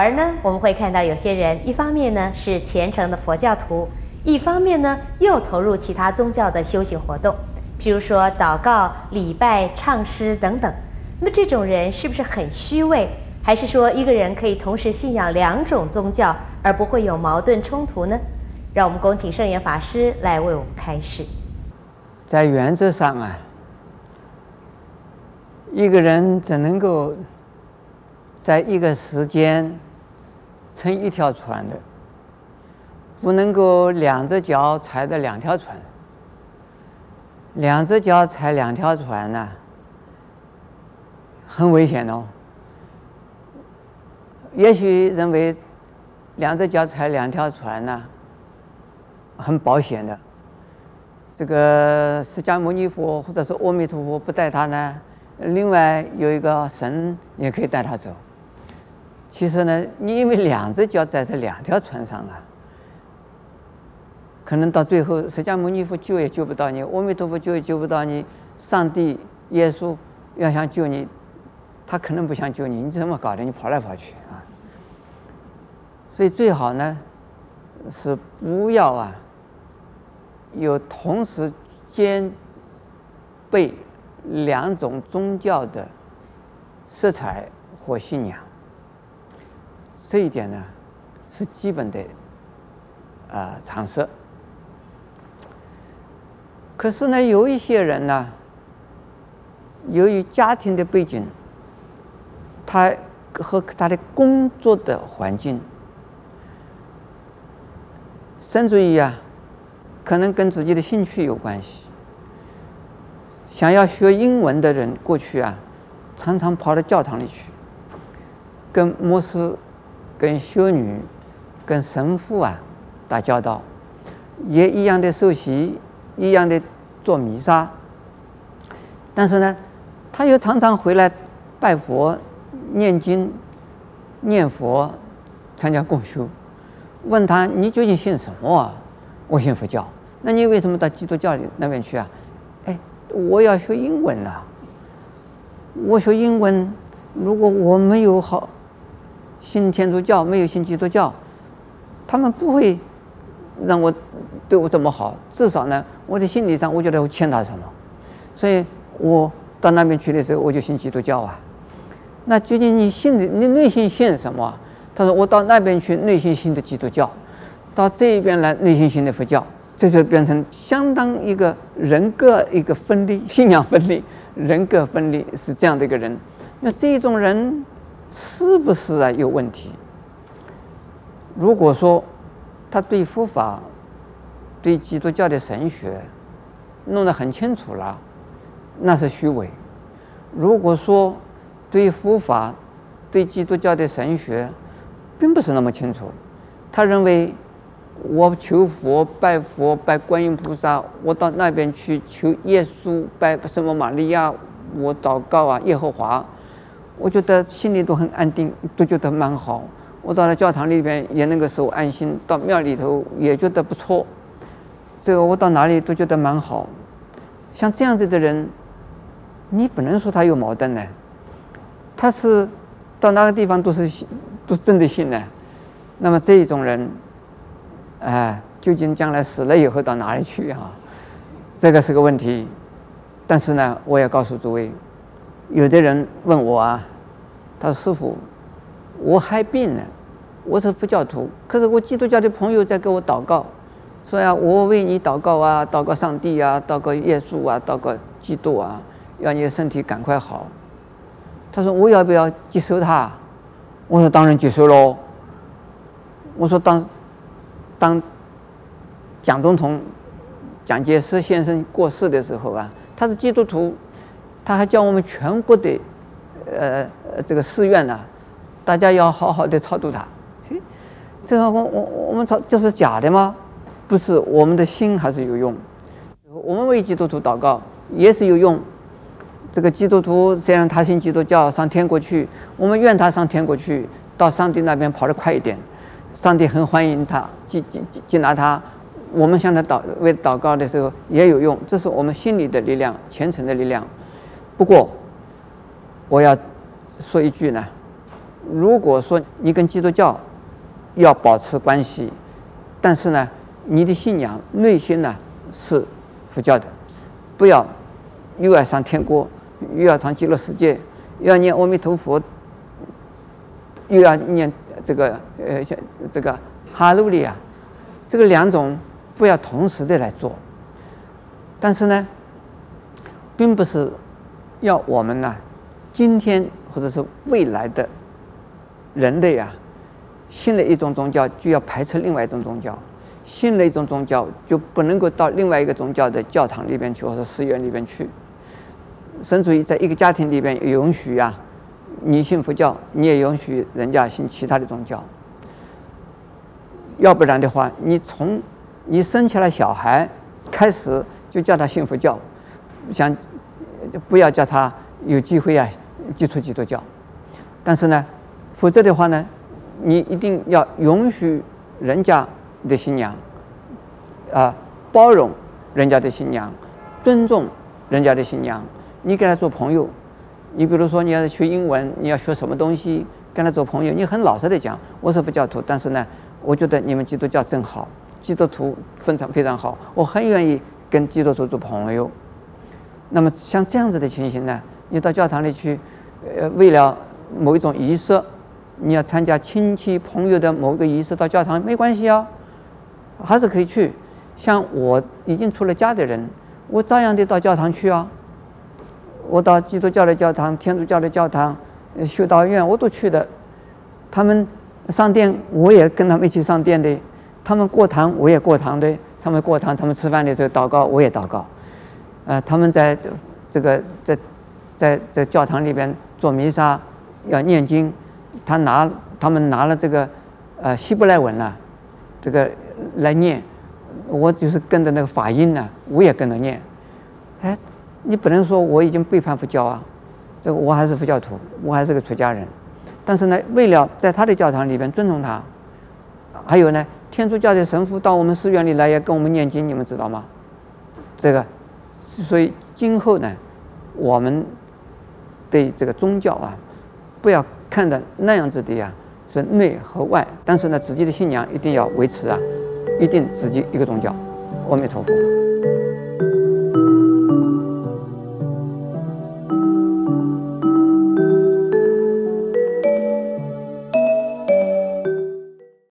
而呢，我们会看到有些人一方面呢是虔诚的佛教徒，一方面呢又投入其他宗教的修行活动，譬如说祷告、礼拜、唱诗等等。那么这种人是不是很虚伪？还是说一个人可以同时信仰2种宗教而不会有矛盾冲突呢？让我们恭请圣严法师来为我们开示。 在原则上啊，一个人只能够在一个时间乘一条船的，不能够2只脚踩着2条船。2只脚踩2条船呢，很危险哦。也许认为2只脚踩2条船呢，很保险的。这个释迦牟尼佛或者是阿弥陀佛不带他呢，另外有一个神也可以带他走。其实呢，你因为2只脚在这2条船上啊，可能到最后释迦牟尼佛救也救不到你，阿弥陀佛救也救不到你，上帝耶稣要想救你，他可能不想救你，你怎么搞的？你跑来跑去啊！所以最好呢，是不要啊，有同时兼备2种宗教的色彩或信仰。这一点呢，是基本的常识。可是呢，有一些人呢，由于家庭的背景，他和他的工作的环境，甚至于啊，可能跟自己的兴趣有关系。想要学英文的人，过去啊，常常跑到教堂里去，跟牧师、跟修女、跟神父啊打交道，也一样的受洗，一样的做弥撒。但是呢，他又常常回来拜佛、念经、念佛、参加共修。问他你究竟信什么啊？我信佛教。那你为什么到基督教那边去啊？哎，我要学英文啊！我学英文，如果我没有好信天主教，没有信基督教，他们不会让我对我这么好。至少呢，我的心理上我觉得我欠他什么，所以我到那边去的时候，我就信基督教啊。那究竟你内心信什么？他说我到那边去，内心信的基督教；到这边来，内心信的佛教。这就变成相当一个人格一个分离，信仰分离，人格分离是这样的一个人。那这种人是不是啊有问题？如果说他对佛法、对基督教的神学弄得很清楚了，那是虚伪；如果说对佛法、对基督教的神学并不是那么清楚，他认为我求佛、拜观音菩萨，我到那边去求耶稣、拜什么玛利亚，我祷告啊耶和华，我觉得心里都很安定，都觉得蛮好。我到了教堂里边也能够受安心，到庙里头也觉得不错。这个我到哪里都觉得蛮好。像这样子的人，你不能说他有矛盾呢，他是到哪个地方都是真的信呢。那么这一种人，究竟将来死了以后到哪里去啊？这个是个问题。但是呢，我也告诉诸位，有的人问我啊，他说师父，我害病了，我是佛教徒，可是我基督教的朋友在给我祷告，说呀，我为你祷告啊，祷告上帝啊，祷告耶稣啊，祷告基督啊，要你的身体赶快好。他说我要不要接受他？我说当然接受喽。我说当蒋总统蒋介石先生过世的时候啊，他是基督徒，他还叫我们全国的这个寺院啊，大家要好好的超度他。这个我们这是假的吗？不是，我们的心还是有用。我们为基督徒祷告也是有用。这个基督徒虽然他信基督教上天国去，我们愿他上天国去，到上帝那边跑得快一点。上帝很欢迎他，接纳他。我们向他为祷告的时候也有用，这是我们心里的力量，虔诚的力量。不过，我要说一句呢， 如果说你跟基督教要保持关系，但是呢，你的信仰内心呢是佛教的，不要又要上天国，又要上极乐世界，又要念阿弥陀佛，又要念这个哈利路亚，这个两种不要同时的来做。但是呢，并不是要我们呢，今天或者是未来的人类啊，信了一种宗教就要排斥另外一种宗教，信了一种宗教就不能够到另外一个宗教的教堂里边去或者寺院里边去。甚至于在一个家庭里边允许啊，你信佛教，你也允许人家信其他的宗教。要不然的话，你从你生下来小孩开始就叫他信佛教，不要叫他有机会啊接触基督教。但是呢，否则的话呢，你一定要允许人家的信仰，包容人家的信仰，尊重人家的信仰。你跟他做朋友，你比如说你要学英文，你要学什么东西，跟他做朋友，你很老实的讲，我是佛教徒，但是呢，我觉得你们基督教真好，基督徒非常好，我很愿意跟基督徒做朋友。那么像这样子的情形呢，你到教堂里去，为了某一种仪式，你要参加亲戚朋友的某个仪式，到教堂没关系啊，还是可以去。像我已经出了家的人，我照样得到教堂去啊。我到基督教的教堂、天主教的教堂、修道院我都去的。他们上殿，我也跟他们一起上殿的；他们过堂，我也过堂的。他们过堂，他们吃饭的时候祷告，我也祷告。他们在在教堂里边做弥撒要念经，他们拿了这个希伯来文啊，这个来念，我就是跟着那个法音呢，我也跟着念。你不能说我已经背叛佛教啊，这个我还是佛教徒，我还是个出家人。但是呢，为了在他的教堂里边尊重他，还有呢，天主教的神父到我们寺院里来也跟我们念经，你们知道吗？这个，所以今后呢，我们对这个宗教啊，不要看的那样子的呀，是内和外，但是呢，自己的信仰一定要维持啊，一定自己一个宗教。阿弥陀佛。